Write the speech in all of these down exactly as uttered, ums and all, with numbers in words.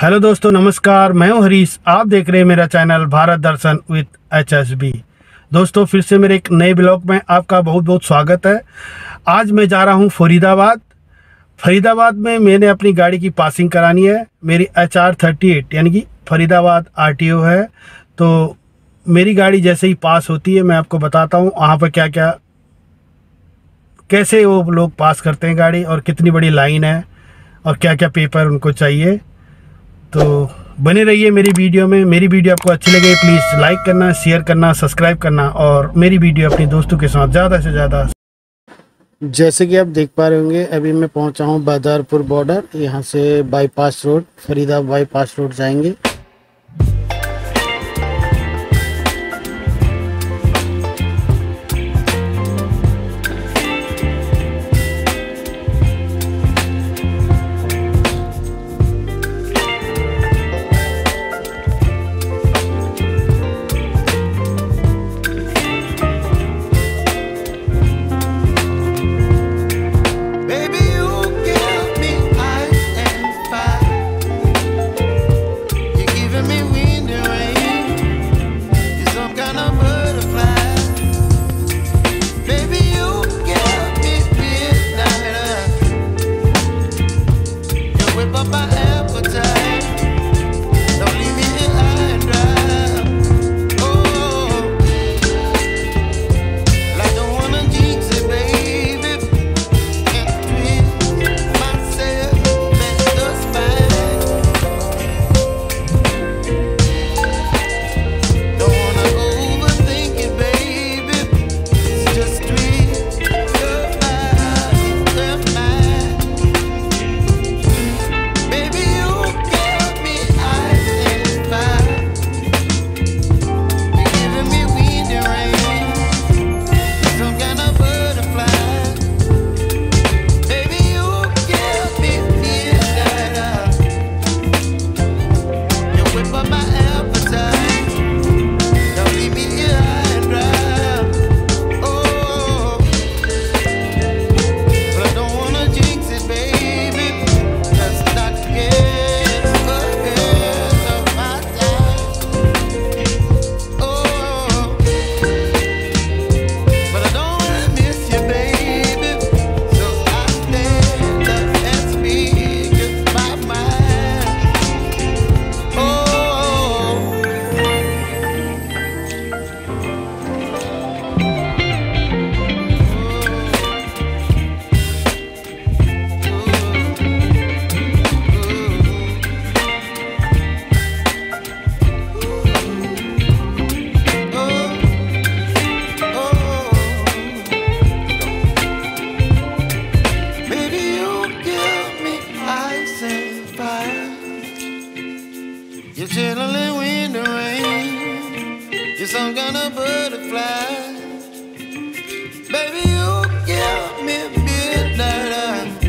Hello दोस्तों, नमस्कार। मैं हूं हरीश। आप देख रहे हैं मेरा channel Bharat Darshan with H S B. दोस्तों, फिर से मेरे एक नए ब्लॉग में आपका बहुत बहुत स्वागत है। आज मैं जा रहा हूं फरीदाबाद। फरीदाबाद में मैंने अपनी गाड़ी की पासिंग करानी है। मेरी एच आर थर्टी एट यानी कि फरीदाबाद आर टी ओ है। तो मेरी गाड़ी जैसे ही पास होती है मैं आपको बताता हूँ वहाँ पर क्या क्या कैसे वो लोग पास करते हैं गाड़ी, और कितनी बड़ी लाइन है, और क्या क्या पेपर उनको चाहिए। तो बने रहिए मेरी वीडियो में। मेरी वीडियो आपको अच्छी लगे प्लीज़ लाइक करना, शेयर करना, सब्सक्राइब करना, और मेरी वीडियो अपने दोस्तों के साथ ज़्यादा से ज़्यादा। जैसे कि आप देख पा रहे होंगे, अभी मैं पहुंचा हूं बदरपुर बॉर्डर। यहां से bypass road, Faridabad bypass road जाएंगे। You're chilling in the rain. You're some kind of butterfly. Baby, you give me midnight.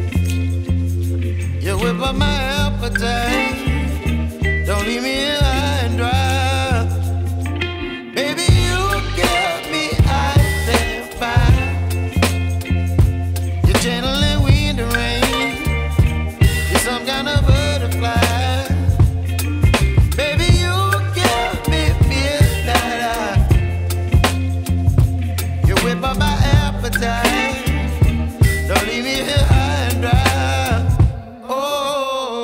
You whip up my appetite. Don't leave me high and dry. Baby, you give me ice and fire. You're channeling wind and rain. You're some kind of butterfly. Don't leave me here high and dry. Oh,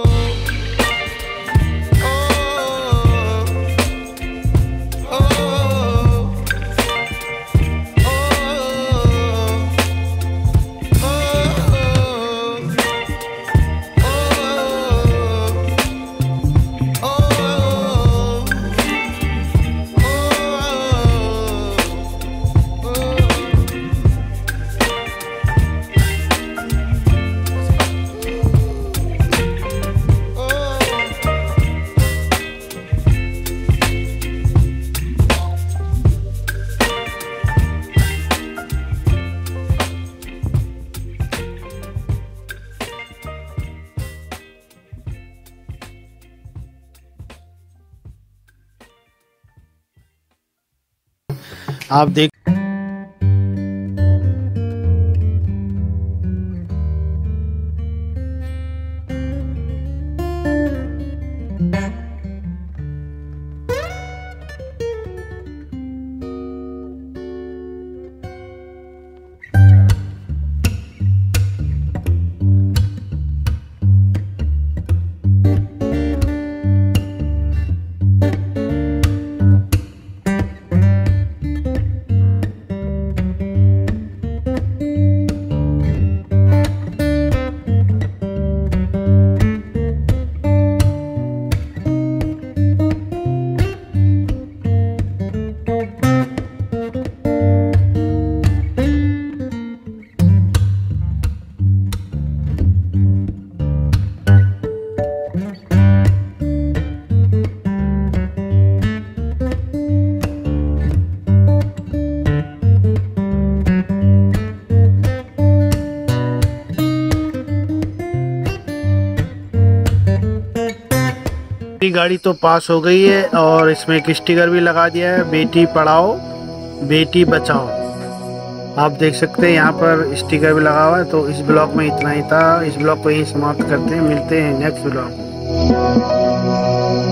oh, oh, oh, आप देख ये गाड़ी तो पास हो गई है और इसमें एक स्टिकर भी लगा दिया है, बेटी पढ़ाओ बेटी बचाओ। आप देख सकते हैं यहाँ पर स्टिकर भी लगा हुआ है। तो इस ब्लॉग में इतना ही था। इस ब्लॉग को यहीं समाप्त करते हैं, मिलते हैं नेक्स्ट ब्लॉग।